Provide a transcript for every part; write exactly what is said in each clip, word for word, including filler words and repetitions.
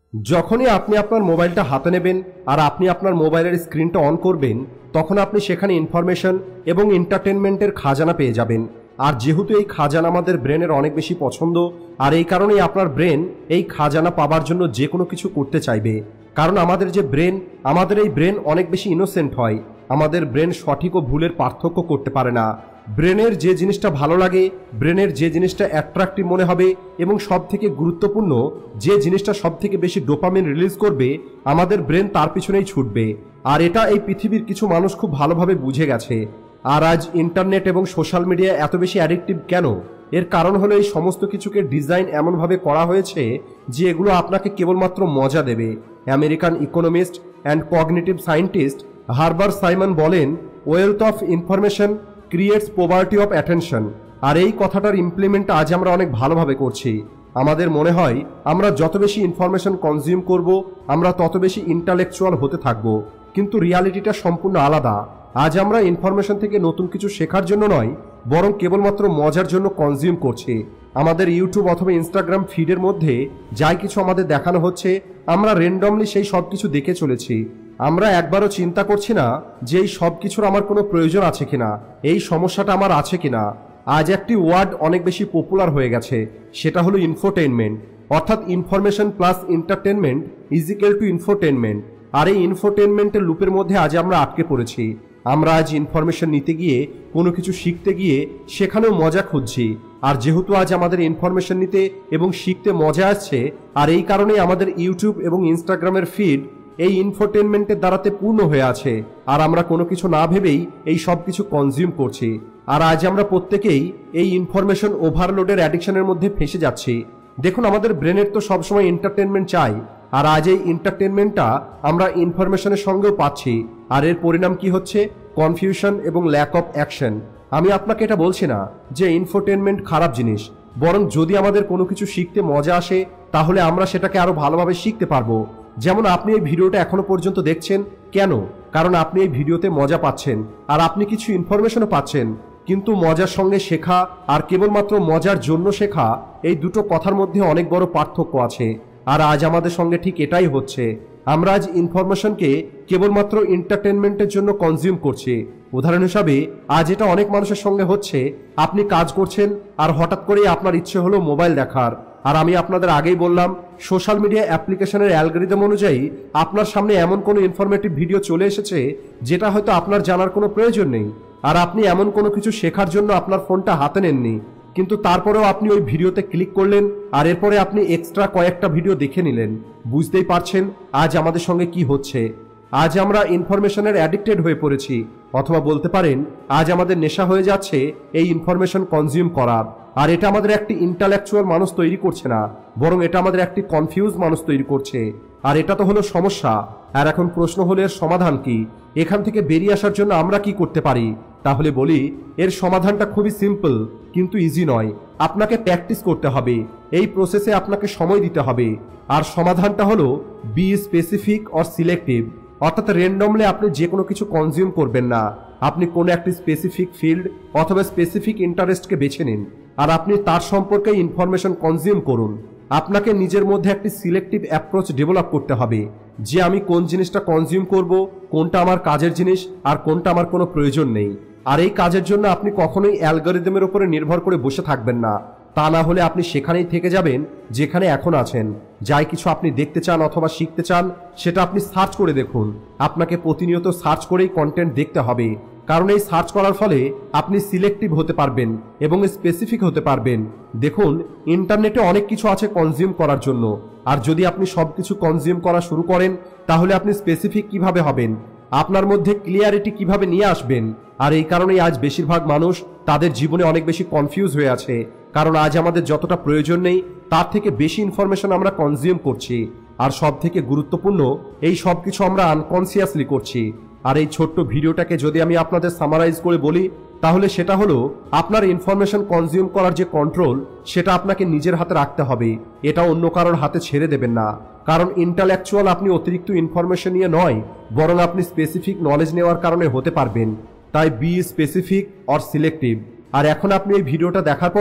যখনই আপনি আপনার মোবাইলটা হাতে নেবেন আর আপনি আপনার মোবাইলের স্ক্রিনটা অন করবেন, তখন আপনি সেখানে ইনফরমেশন এবং এন্টারটেনমেন্টের খাজানা পেয়ে যাবেন। আর যেহেতু এই খাজানা আমাদের ব্রেনের অনেক বেশি পছন্দ, আর এই কারণেই আপনার ব্রেন এই খাজানা পাবার জন্য যে কোনো কিছু করতে চাইবে। কারণ আমাদের যে ব্রেন, আমাদের এই ব্রেন অনেক বেশি ইনোসেন্ট হয়। আমাদের ব্রেন সঠিক ও ভুলের পার্থক্য করতে পারে না। ব্রেনের যে জিনিসটা ভালো লাগে, ব্রেনের যে জিনিসটা অ্যাট্রাক্টিভ মনে হবে এবং সব থেকে গুরুত্বপূর্ণ যে জিনিসটা সব থেকে বেশি ডোপামিন রিলিজ করবে, আমাদের ব্রেন তার পিছনেই ছুটবে। আর এটা এই পৃথিবীর কিছু মানুষ খুব ভালোভাবে বুঝে গেছে। আর আজ ইন্টারনেট এবং সোশ্যাল মিডিয়া এত বেশি অ্যাডিকটিভ কেন? এর কারণ হলো এই সমস্ত কিছুকে ডিজাইন এমনভাবে করা হয়েছে যে এগুলো আপনাকে কেবলমাত্র মজা দেবে। American economist and cognitive scientist Herbert Simon বলেন, wealth of information creates poverty of attention. আর এই কথাটার ইমপ্লিমেন্ট আজ আমরা অনেক ভালোভাবে করছি। আমাদের মনে হয় আমরা যত বেশি ইনফরমেশন কনজিউম করব, আমরা তত বেশি ইন্টালেকচুয়াল হতে থাকব, কিন্তু রিয়ালিটিটা সম্পূর্ণ আলাদা। আজ আমরা ইনফরমেশন থেকে নতুন কিছু শেখার জন্য নয়, বরং কেবলমাত্র মজার জন্য কনজিউম করছি। আমাদের ইউটিউব অথবা ইনস্টাগ্রাম ফিডের মধ্যে যাই কিছু আমাদের দেখানো হচ্ছে, আমরা র্যান্ডমলি সেই সব কিছু দেখে চলেছি। আমরা একবারও চিন্তা করছি না যে এই সব কিছুর আমার কোনো প্রয়োজন আছে কিনা, এই সমস্যাটা আমার আছে কিনা। আজ একটি ওয়ার্ড অনেক বেশি পপুলার হয়ে গেছে, সেটা হলো ইনফোটেইনমেন্ট। অর্থাৎ information plus entertainment is equal to infotainment. আর এই ইনফোটেইনমেন্টের লুপের মধ্যে আজ আমরা আটকে পড়েছি। আমরা আজ ইনফরমেশন নিতে গিয়ে, কোনো কিছু শিখতে গিয়ে সেখানেও মজা খুঁজছি। আর যেহেতু আজ আমাদের ইনফরমেশন নিতে এবং শিখতে মজা আসছে, আর এই কারণেই আমাদের ইউটিউব এবং ইনস্টাগ্রামের ফিড এই ইনফোটেইনমেন্টের দ্বারাতে পূর্ণ হয়ে আছে। আর আমরা কোনো কিছু না ভেবেই এই সব কিছু কনজিউম করছি। আর আজ আমরা প্রত্যেকেই এই ইনফরমেশন ওভারলোডের অ্যাডিকশনের মধ্যে ফেঁসে যাচ্ছি। দেখুন, আমাদের ব্রেনের তো সবসময় এন্টারটেনমেন্ট চাই, আর আজ এই এন্টারটেনমেন্টটা আমরা ইনফরমেশনের সঙ্গেও পাচ্ছি। আর এর পরিণাম কি হচ্ছে? কনফিউশন এবং ল্যাক অফ অ্যাকশন। আমি আপনাকে এটা বলছি না যে ইনফোটেইনমেন্ট খারাপ জিনিস, বরং যদি আমাদের কোনো কিছু শিখতে মজা আসে, তাহলে আমরা সেটাকে আরো ভালোভাবে শিখতে পারবো। যেমন আপনি এই ভিডিওটা এখনো পর্যন্ত দেখছেন কেন? কারণ আপনি এই ভিডিওতে মজা পাচ্ছেন, আর আপনি কিছু ইনফরমেশনও পাচ্ছেন। কিন্তু মজার সঙ্গে শেখা আর কেবলমাত্র মজার জন্য শেখা, এই দুটো কথার মধ্যে অনেক বড় পার্থক্য আছে। আর আজ আমাদের সঙ্গে ঠিক এটাই হচ্ছে। আমরা আজ ইনফরমেশনকে কেবলমাত্র এন্টারটেনমেন্টের জন্য কনজিউম করছি। উদাহরণ হিসাবে আজ এটা অনেক মানুষের সঙ্গে হচ্ছে, আপনি কাজ করছেন আর হঠাৎ করেই আপনার ইচ্ছে হলো মোবাইল দেখার। আর আমি আপনাদের আগেই বললাম, সোশ্যাল মিডিয়া অ্যাপ্লিকেশনের অ্যালগরিদম অনুযায়ী আপনার সামনে এমন কোনো ইনফরমেটিভ ভিডিও চলে এসেছে যেটা হয়তো আপনার জানার কোনো প্রয়োজন নেই। আর আপনি এমন কোনো কিছু শেখার জন্য আপনার ফোনটা হাতে নেননি, কিন্তু তারপরেও আপনি ওই ভিডিওতে ক্লিক করলেন, আর এরপরে আপনি এক্সট্রা কয়েকটা ভিডিও দেখে নিলেন। বুঝতেই পারছেন আজ আমাদের সঙ্গে কি হচ্ছে। আজ আমরা ইনফরমেশনের অ্যাডিক্টেড হয়ে পড়েছি, অথবা বলতে পারেন আজ আমাদের নেশা হয়ে যাচ্ছে এই ইনফরমেশন কনজিউম করার। আর এটা আমাদের একটি ইন্টালেকচুয়াল মানুষ তৈরি করছে না, বরং এটা আমাদের একটি কনফিউজ মানুষ তৈরি করছে। আর এটা তো হলো সমস্যা। আর এখন প্রশ্ন হলো এর সমাধান কি? এখান থেকে বেরিয়ে আসার জন্য আমরা কি করতে পারি? তাহলে বলি, এর সমাধানটা খুবই সিম্পল, কিন্তু ইজি নয়। আপনাকে প্র্যাকটিস করতে হবে, এই প্রসেসে আপনাকে সময় দিতে হবে। আর সমাধানটা হলো বি স্পেসিফিক অর সিলেক্টিভ। অর্থাৎ র্যান্ডমলি আপনি যে কোনো কিছু কনজিউম করবেন না। আপনি কোনো একটি স্পেসিফিক ফিল্ড অথবা স্পেসিফিক ইন্টারেস্টকে বেছে নিন, আর আপনি তার সম্পর্কে ইনফরমেশন কনজিউম করুন। আপনাকে নিজের মধ্যে একটি সিলেক্টিভ অ্যাপ্রোচ ডেভেলপ করতে হবে যে আমি কোন জিনিসটা কনজিউম করব, কোনটা আমার কাজের জিনিস আর কোনটা আমার কোনো প্রয়োজন নেই। আর এই কাজের জন্য আপনি কখনোই অ্যালগরিদমের উপরে নির্ভর করে বসে থাকবেন না। তা না হলে আপনি সেখানেই থেকে যাবেন যেখানে এখন আছেন। যাই কিছু আপনি দেখতে চান অথবা শিখতে চান, সেটা আপনি সার্চ করে দেখুন। আপনাকে প্রতিনিয়ত সার্চ করেই কন্টেন্ট দেখতে হবে, কারণ এই সার্চ করার ফলে আপনি সিলেক্টিভ হতে পারবেন এবং স্পেসিফিক হতে পারবেন। দেখুন, ইন্টারনেটে অনেক কিছু আছে কনজিউম করার জন্য, আর যদি আপনি সব কিছু কনজিউম করা শুরু করেন, তাহলে আপনি স্পেসিফিক কিভাবে হবেন? আপনার মধ্যে ক্লিয়ারিটি কিভাবে নিয়ে আসবেন? আর এই কারণেই আজ বেশিরভাগ মানুষ তাদের জীবনে অনেক বেশি কনফিউজ হয়ে আছে, কারণ আজ আমাদের যতটা প্রয়োজন নেই তার থেকে বেশি ইনফরমেশন আমরা কনজিউম করছি। আর সব থেকে গুরুত্বপূর্ণ, এই সব কিছু আমরা আনকনসিয়াসলি করছি। আর এই ছোট্ট ভিডিওটাকে যদি আমি আপনাদের সামারাইজ করে বলি, তাহলে সেটা হলো আপনার ইনফরমেশন কনজিউম করার যে কন্ট্রোল, সেটা আপনাকে নিজের হাতে রাখতে হবে। এটা অন্য কারোর হাতে ছেড়ে দেবেন না, কারণ ইন্টালেকচুয়াল আপনি অতিরিক্ত ইনফরমেশন নিয়ে নয়, বরং আপনি স্পেসিফিক নলেজ নেওয়ার কারণে হতে পারবেন। তাই বি স্পেসিফিক অর সিলেক্টিভ। আর এখন আপনি এই ভিডিওটা দেখার পরে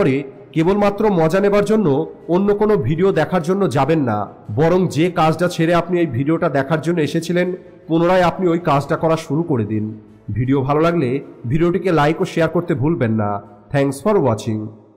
কেবলমাত্র মজা নেবার জন্য অন্য কোনো ভিডিও দেখার জন্য যাবেন না, বরং যে কাজটা ছেড়ে আপনি এই ভিডিওটা দেখার জন্য এসেছিলেন পুনরায় আপনি ওই কাজটা করা শুরু করে দিন। ভিডিও ভালো লাগলে ভিডিওটিকে লাইক ও শেয়ার করতে ভুলবেন না। Thanks for watching.